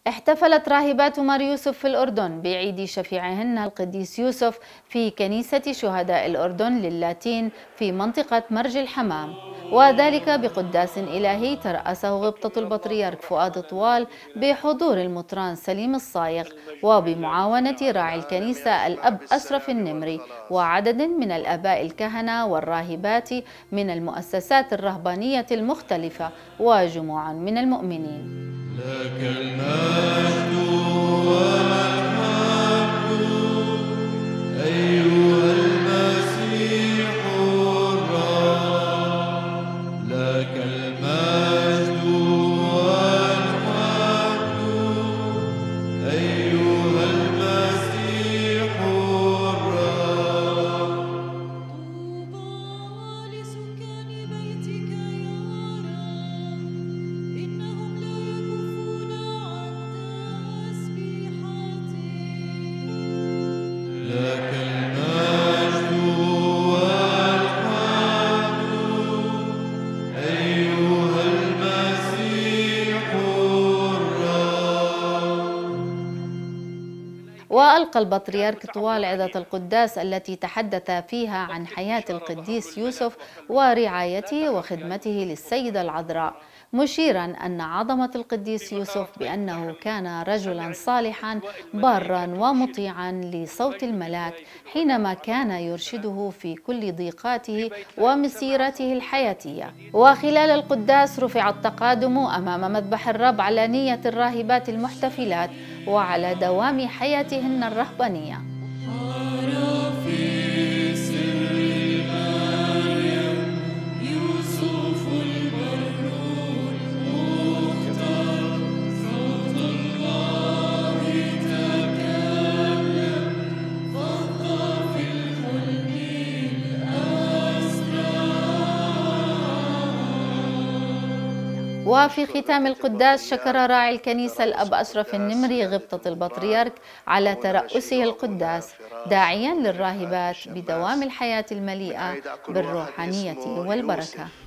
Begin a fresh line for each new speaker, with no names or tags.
احتفلت راهبات مار يوسف في الأردن بعيد شفيعهن القديس يوسف في كنيسة شهداء الأردن للاتين في منطقة مرج الحمام، وذلك بقداس إلهي ترأسه غبطة البطريرك فؤاد طوال بحضور المطران سليم الصايغ وبمعاونة راعي الكنيسة الأب أشرف النمري وعدد من الآباء الكهنة والراهبات من المؤسسات الرهبانية المختلفة وجموع من المؤمنين.
لك المجد والحمد أيها المسيح الرب، لك المجد والحمد أيها المسيح الرب.
طوبى لسكان بيتك يا رب، إنهم لا يكفون عن تسبيحاتك.
لك المجد والحمد أيها المسيح الرب.
وألقى البطريرك طوال عظة القداس التي تحدث فيها عن حياة القديس يوسف ورعايته وخدمته للسيدة العذراء، مشيرا أن عظمة القديس يوسف بأنه كان رجلا صالحا بارا ومطيعا لصوت الملاك حينما كان يرشده في كل ضيقاته ومسيرته الحياتية. وخلال القداس رفع التقادم أمام مذبح الرب على نية الراهبات المحتفلات وعلى دوام حياتهن الرهبانية.
حار في سر مريم يوسف البر المختار، صوت الله تكلم فضى في الحلم الأسرار.
وفي ختام القداس شكر راعي الكنيسة الأب أشرف النمري غبطة البطريرك على ترأسه القداس، داعيا للراهبات بدوام الحياة المليئة بالروحانية والبركة.